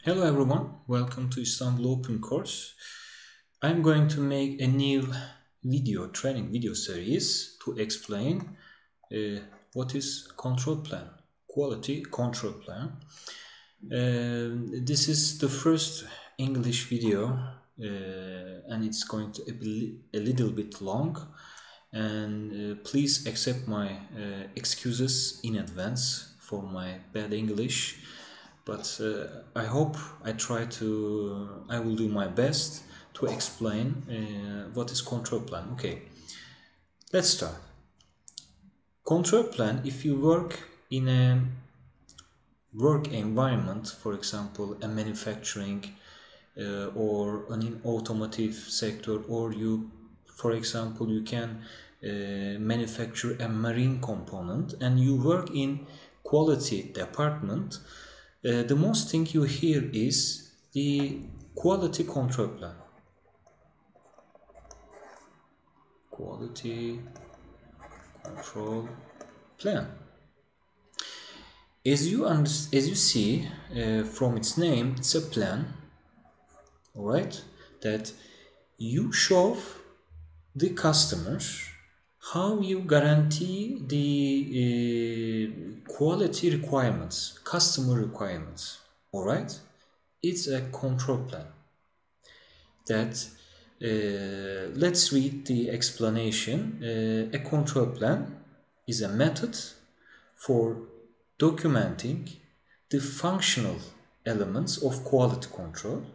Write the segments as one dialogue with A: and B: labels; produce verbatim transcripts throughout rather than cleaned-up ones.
A: Hello everyone, welcome to Istanbul Open Course. I'm going to make a new video, training video series to explain uh, what is control plan, quality control plan. Uh, this is the first English video uh, and it's going to be a little bit long, and uh, please accept my uh, excuses in advance for my bad English. But uh, I hope I try to, I will do my best to explain uh, what is control plan. Okay, let's start. Control plan, if you work in a work environment, for example, a manufacturing uh, or an automotive sector, or you, for example, you can uh, manufacture a marine component and you work in quality department. Uh, the most thing you hear is the quality control plan. Quality control plan. As you as you see uh, from its name, it's a plan, all right, that you show the customers how you guarantee the uh, quality requirements, customer requirements, all right? It's a control plan. That uh, let's read the explanation. Uh, a control plan is a method for documenting the functional elements of quality control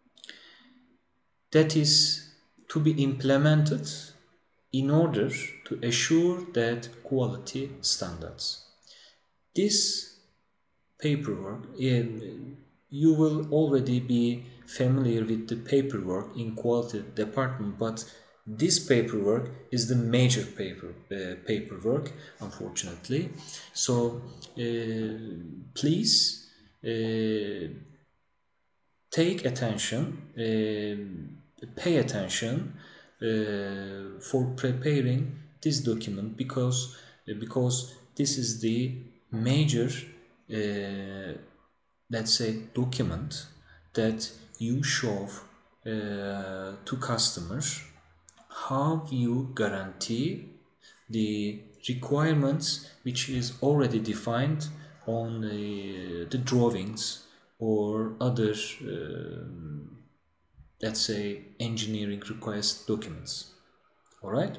A: that is to be implemented in order to assure that quality standards. This paperwork, you will already be familiar with the paperwork in quality department, but this paperwork is the major paper uh, paperwork, unfortunately. So uh, please uh, take attention, uh, pay attention uh, for preparing this document, because uh, because this is the major uh, let's say document that you show uh, to customers how you guarantee the requirements which is already defined on the, the drawings or other uh, let's say engineering request documents. All right,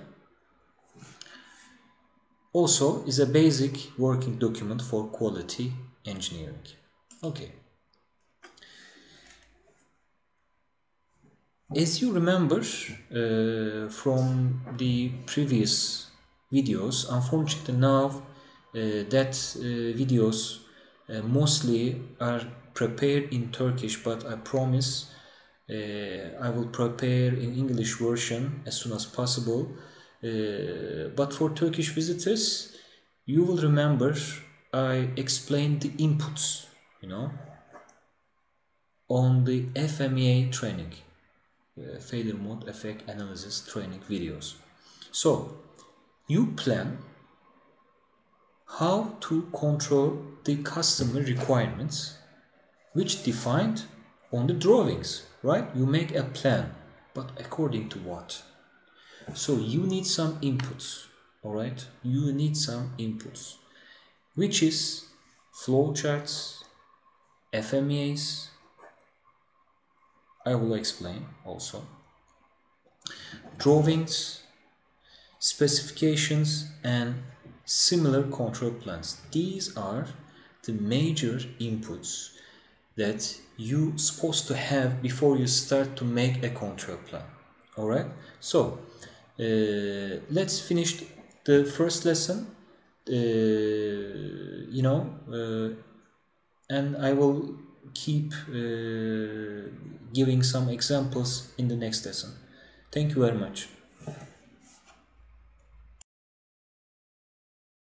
A: also is a basic working document for quality engineering. Okay, as you remember uh, from the previous videos, unfortunately now uh, that uh, videos uh, mostly are prepared in Turkish, but I promise uh, I will prepare in English version as soon as possible. Uh, but for Turkish visitors, you will remember I explained the inputs, you know, on the F M E A training. Uh, failure mode effect analysis training videos. So you plan how to control the customer requirements which defined on the drawings, right? You make a plan, but according to what? So you need some inputs, all right? You need some inputs, which is flowcharts, F M E As. I will explain also. Drawings, specifications, and similar control plans. These are the major inputs that you're supposed to have before you start to make a control plan. All right, so uh, let's finish the first lesson, uh, you know, uh, and I will keep uh, giving some examples in the next lesson. Thank you very much.